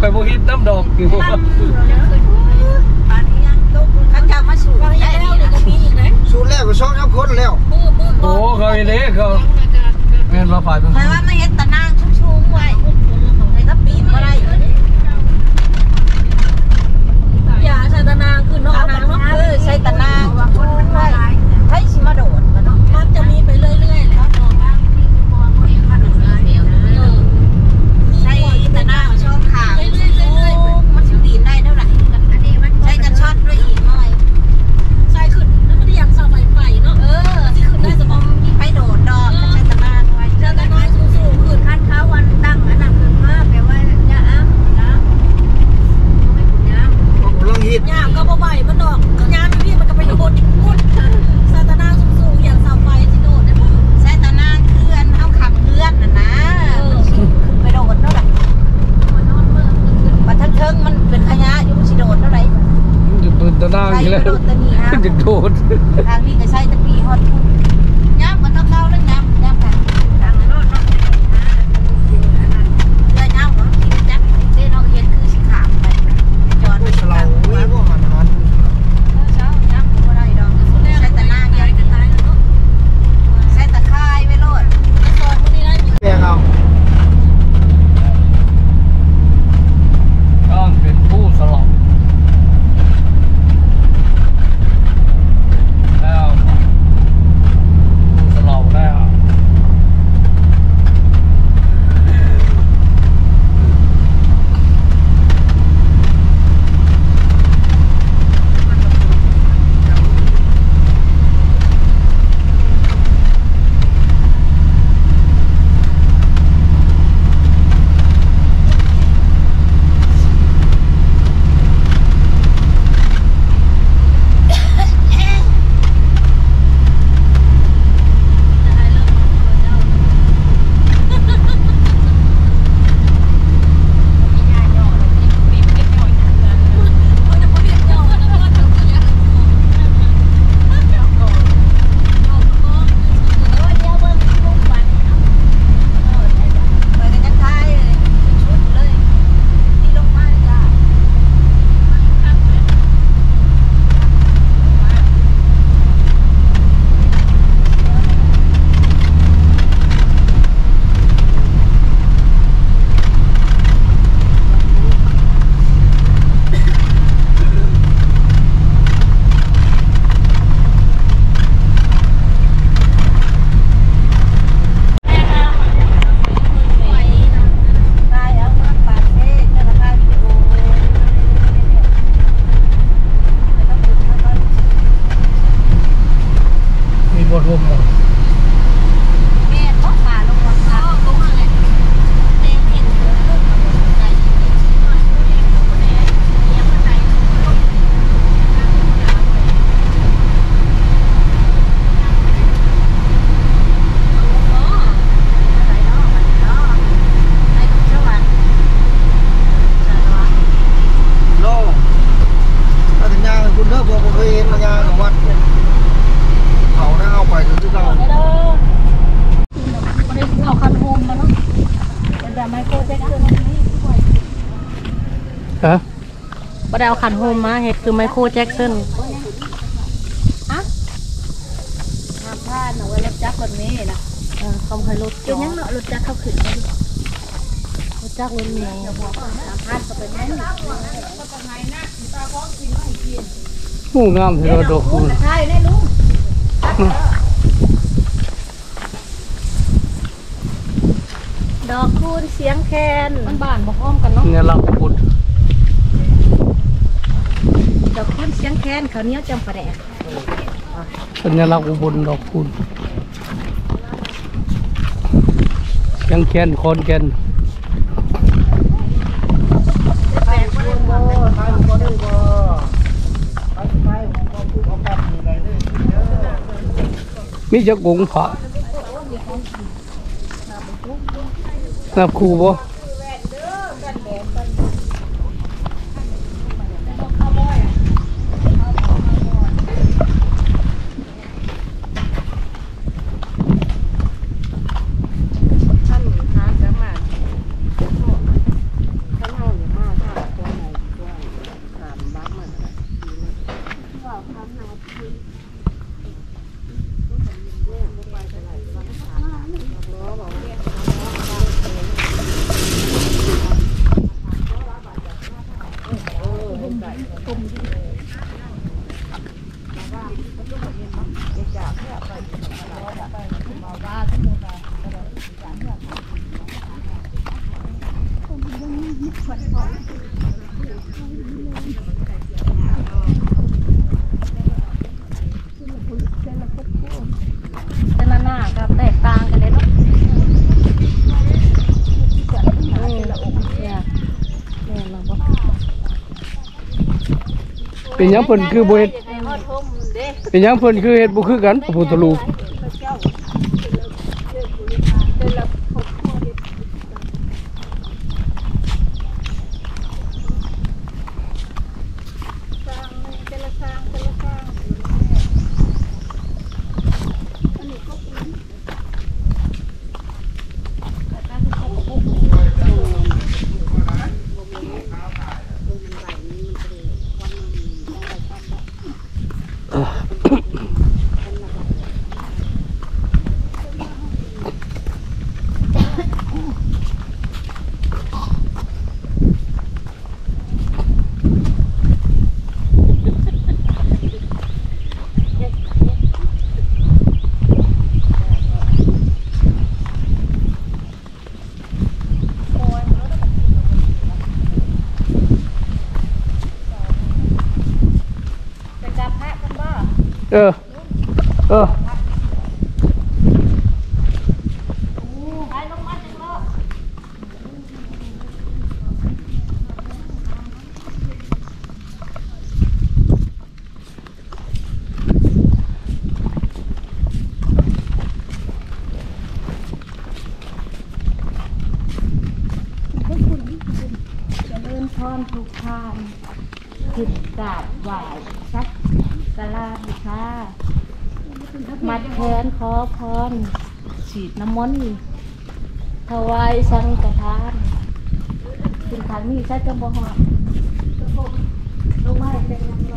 ไปโบฮิตน้ำดอกอยู่ปานนี้ยังเขาจะมาสูบได้นี่นะมีอีกเลยสูบแล้วก็ช่องน้ำข้นแล้วโอ้เขาไอ้เล็กเขาเงินมาฝ่ายเป็นหมายว่าไม่เห็นตะนางชุ่มๆไว้ในก็ปีนมาได้อย่าใส่ตะนางคือนอกนางเนาะใส่ตะนางชุ่มไว้ให้ชิมาโดดมันจะมีไปเรื่อยๆแล้วใช้ตะนางช่องขางมันจะปีนได้เท่าไหร่ใช้กันช็อตด้วยอีกหน่อยใส่ขึ้นแล้วมันยังเสาไฟเนาะที่ขึ้นได้สมองมีไฟโดดดอกใช้ตะนางไว้ใช้ตะนางสูงๆขึ้นขั้นเขาวันตั้งอันนั้นขึ้นมาแปลว่าจะอ้ำนะไม่ขุนน้ำลองฮิตยามก็บ่ไหวมันดอกยามพี่มันก็ไปโดดอีกพุ่นใช้ตะนางสูงๆอย่างเสาไฟที่โดดได้บ่ใช้ตะนางเคลื่อนเท้าขังเลื่อนนะขึ้นไปโดดเท่าไหร่บัดทั้งมันเป็นขยะอยู่สิโดดเท่าไหร่จะปืนตะนางอีกแล้วจะโดดทางนี้ก็ใช้ตะปีฮอดพุ่นย้ำมันต้องเข้าแล้วย้ำค่ะทางโน้นเนาะเรือย้ำของที่จักเส้นเราเห็นคือสิขามไปจอดชะลาวิ่งพวกอาหารเช้าย้ำก็ได้ดอกใช้ตะนางย้ำใช้ตะไคร้ไว้โลดในโซนพวกนี้ได้แกเอาต้องเป็นผู้สลบแล้วผู้สลบแล้วบทรวมหมดแม่ก็ขาลงมาขาลงมาเลยแม่เห็นเยอะเลยใส่โลถ้าถึงยางคุณเลิกบอกผมเคยเห็นยางของวัดเขาได้เอาไปคือเราเอาคันโฮมมาเนาะแต่ไมโครแจ็คสันฮะบ่ได้เอาคันโฮมมาเห็ดคือไมโครแจ็คสันฮะทำผ้าหนูรถจักรคนนี้นะเขาเคยรถเป็นยังเนาะรถจักรเขาขึ้นรถจักรรถเมย์ทำผ้าเขาเป็นยังหมูงามที่เราดอกคุณใช่แน่ลุงดอกคูณเสียงแคนมันบานบอกอ้อมกันเนาะเนี่ยเราพุดดอกคูณเสียงแคนเขาเนี้ยจำปะแดกสัญลักษณ์อุบลดอกคุณยังแคนคอนแคนมีจะกงผานับคู่บ่ท่านหาสามารถท่านเฮาอย่างมากเป็นหยังเพิ่นคือบ่เฮ็ดให้ฮอดทมเด้เป็นหยังเพิ่นคือเฮ็ดบ่คือกันพระพุทธรูป เออเริ่มพรทุกทานขึ้นกราบไหว้สักการะบูชามัดแขนขอพรฉีดน้ำมนต์ถวายสังฆทานถึงทางนี้ใช้จะบ่หอดลงมาเป็นยังไง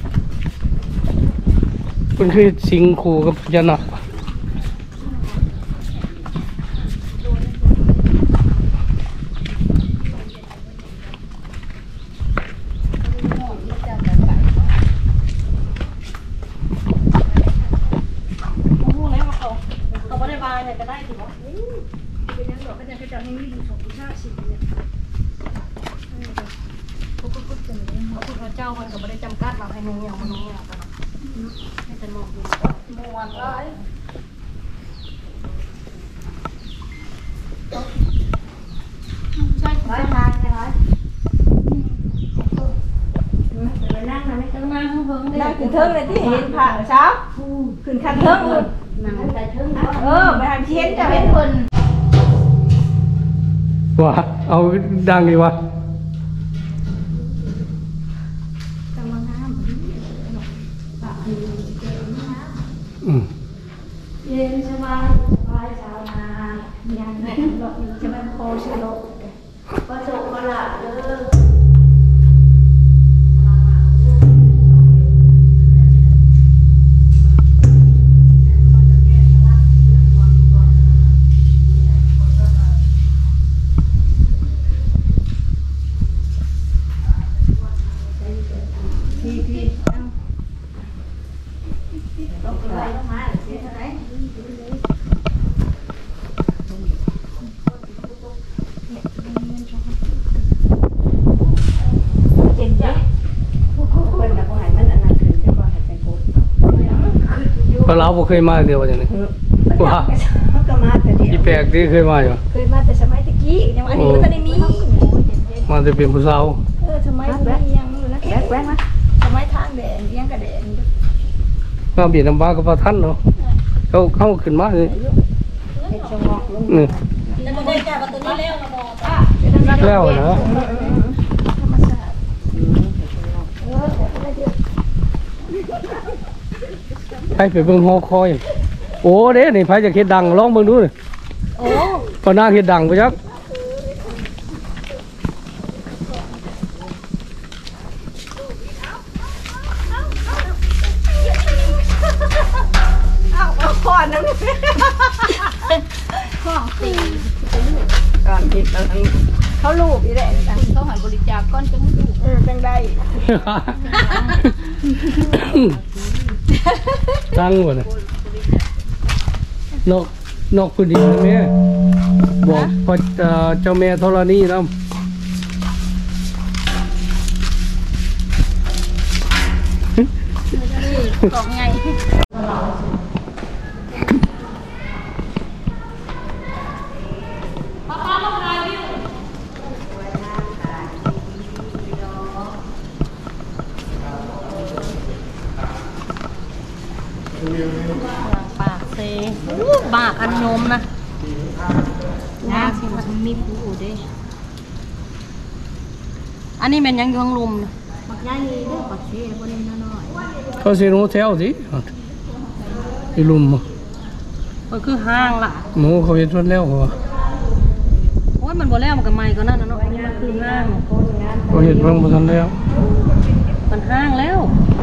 มันคือสิงคู่กับพญานาคเขาไม่ได้บายเลยก็ได้ถูกไหมเป็นยังหรอเป็นยังจะให้มีอยู่ของผู้ชาติสิเนี่ยพระพุทธเจ้ามันก็ไม่ได้จำกัดเราให้นุ่งอย่างมันนุ่งอย่างกันให้แต่มองดูมวนร้ายใช่ร้ายทานใช่ไหมไปนั่งนะไม่ต้องนั่งข้างบนเลยนั่งขึ้นเทิงเลยที่เห็นผ่าเช้าขึ้นคันเทิงเลยนั่งแต่ถึงไปทางเทียนจะเห็นคนว่าเอาดังดีวะกำลังน้ำ เย็นสบายสบายชาวนายังหลอกจะไม่โคชโลกประสบประหลาดเด้อเพราะเราบ่เคยมาเดียวว่าจังได๋ว่ามันก็มาแต่เดียวอีแปลกที่เคยมาอยู่เคยมาแต่สมัยตะกี้ยังอันนี้มันก็ได้มีมาจะเป็นผู้สาวสมัยนี้ยังอยู่นะแบ๊กมาสมัยทางแดงยังกระแดงมาเบียดน้ำบาก็บ่ทันเนาะเขาขึ้นมาเลยเห็ดชงอกลงนี่แล้วก็ได้แก่ประตูนี้แล้วมาบอกป้าแล้วนะธรรมศาสตร์ให้ไปเบิ่งหอคอย โอ้เด้นี่ไผจะเฮ็ดดังลองเบิ่งดูนี่โอ้พอนางเฮ็ดดังบ่จักเอาก่อนนะก่อนผิดแล้วเขาลูกอีแหละเขาหันบริจาคก้อนจะไม่ดูจังได้ตั้งบ่น่ะนกพื้นดินนะแม่บอกพอเจ้าแม่ธรณีนำของไงเปากอันโยมนะนะมันมีผู้เด้อันนี้เป็นยังยวงลุมนะปักใหญ่เด้อปักเช่บนนี้น้อยเขาสิโนเทลสิอีลุมมันคือห้างล่ะหมูเขาเห็นจนแล้วเหรอโอ้ยมันบ่แล้วมันก็ใหม่ก็นั่นนะเนาะอันนี้มันคือห้างเขาเห็นเพิ่งมาทันแล้วมันห้างแล้ว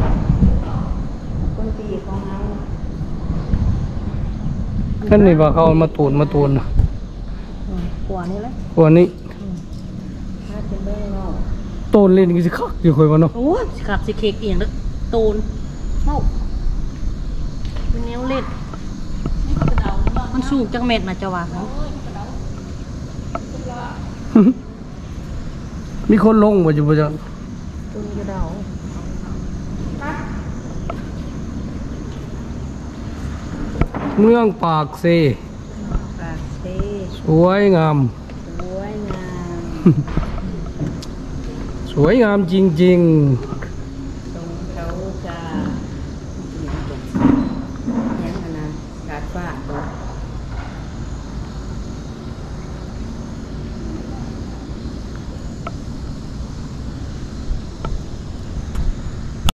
คนปีของเรานั่นนี่ว่าเขามาตูนนะกว่านี้แหละวันนี้ถ้าเป็นเรื่องนอกตูนเล่นกันสิคักอยู่คุยวันเนาะโอ้ยขับสิเค้กเอียงแล้วตูนเมาเป็นแนวเล่นมันสูงจังเม็ดนะจะว่าเขามีคนลงบ่อยู่บ่จังตุนกระเดาเมืองปากเซปากเซ่สวยงามสวยงามสวยงามจริงๆ